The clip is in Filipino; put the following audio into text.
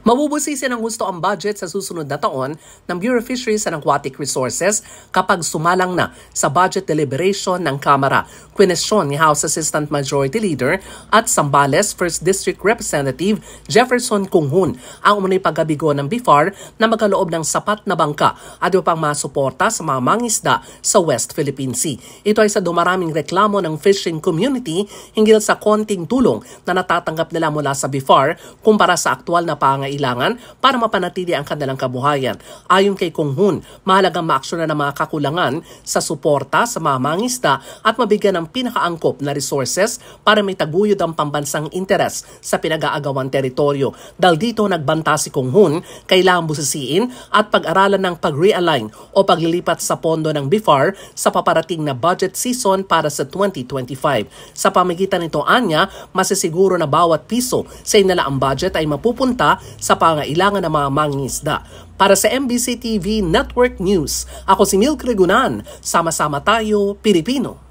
Mabubusisi ng husto ang budget sa susunod na taon ng Bureau of Fisheries and Aquatic Resources kapag sumalang na sa budget deliberation ng Kamara. Kwenesyon ni House Assistant Majority Leader at Zambales 1st District Representative Jefferson Kunghun ang umunay paggabigo ng BIFAR na magkaloob ng sapat na bangka at upang masuporta sa mga mangisda sa West Philippine Sea. Ito ay sa dumaraming reklamo ng fishing community hinggil sa konting tulong na natatanggap nila mula sa BIFAR kumpara sa aktual na pangailangan para mapanatili ang kanilang kabuhayan. Ayon kay Kunghun, mahalagang maaksyonan ng mga kakulangan sa suporta sa mga mangisda at mabigyan ng pinakaangkop na resources para may taguyod ang pambansang interes sa pinag-aagawang teritoryo. Dahil dito nagbanta si Kunghun, kailangan busisiin at pag-aralan ng pag-realign o paglilipat sa pondo ng BIFAR sa paparating na budget season para sa 2025. Sa pamagitan nito, anya, masisiguro na bawat piso sa inalaang budget ay mapupunta sa pangailangan ng mga mangingisda. Para sa MBC TV Network News, ako si Milk Regunan. Sama-sama tayo, Pilipino.